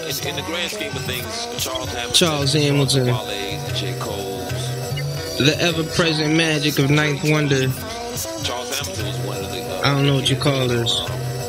in the grand scheme of things, Charles Hamilton, the ever-present magic of Ninth Wonder. Charles Hamilton was one of the. I don't know what you call this.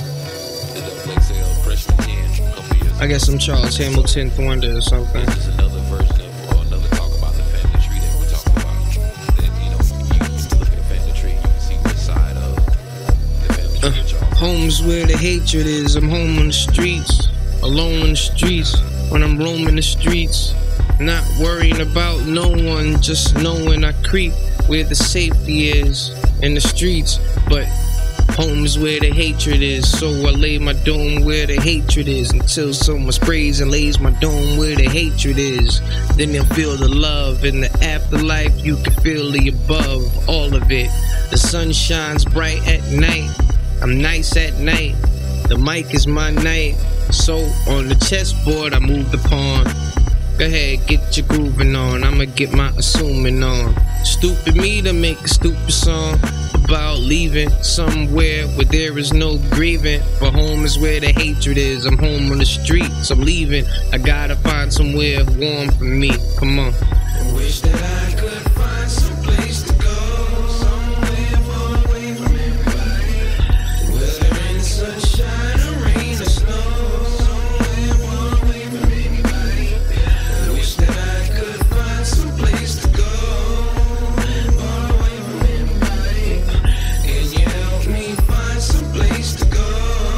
I guess I'm Charles Hamilton Wonder or something. This is another version of, or another talk about the family tree that we're talking about. Then, you know, you look at the family tree, you can see which side of the family tree Charles. Home's where the hatred is. I'm home on the streets, alone on the streets. When I'm roaming the streets, not worrying about no one, just knowing I creep where the safety is in the streets. But home is where the hatred is, so I lay my dome where the hatred is, until someone sprays and lays my dome where the hatred is. Then they'll feel the love in the afterlife. You can feel the above, all of it. The sun shines bright at night, I'm nice at night. The mic is my night, so on the chessboard I move the pawn. Go ahead, get your grooving on, I'ma get my assuming on. Stupid me to make a stupid song about leaving somewhere where there is no grieving. But home is where the hatred is. I'm home on the streets, I'm leaving. I gotta find somewhere warm for me. Come on. I wish that I could find some place to go, somewhere far away from everybody. Whether in the sunshine or rain or snow, somewhere far away from anybody. I wish that I could find some place to go, far away from anybody. Can you help me find some place to go?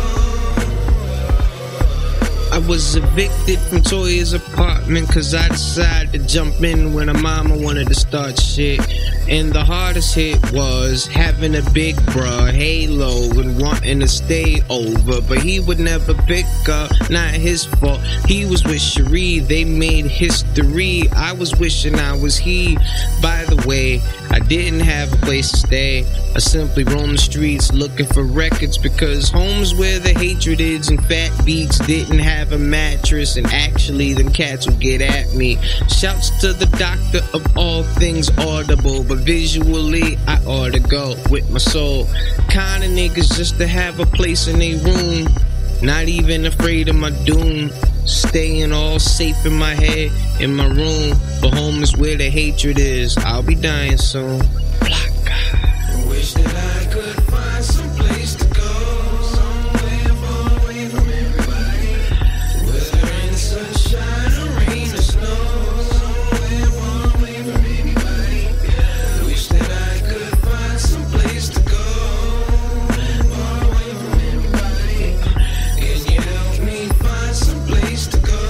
I was evicted from Toya's apartment cause I decided to jump in when her mama wanted to start shit. And the hardest hit was having a big bruh halo and wanting to stay over, but he would never pick up, not his fault. He was with Cherie, they made history. I was wishing I was he. By the way, I didn't have a place to stay. I simply roamed the streets looking for records, because home's where the hatred is, and fat beats didn't have a mattress, and actually them cats would get at me. Shouts to the doctor of all things audible, but visually I ought to go with my soul. Kinda niggas just to have a place in a room, not even afraid of my doom. Staying all safe in my head, in my room. But home is where the hatred is. I'll be dying soon. I wish that I could find some place to go, somewhere far away from everybody. Whether in the sunshine or rain or snow, somewhere far away from anybody. I wish that I could find some place to go, far away from everybody. Can you help me find some place to go?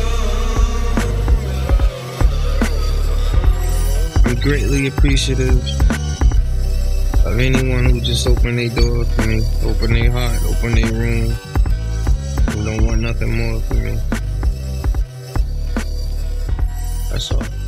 I'm greatly appreciative of anyone who just opened their door for me, open their heart, open their room, who don't want nothing more from me. That's all.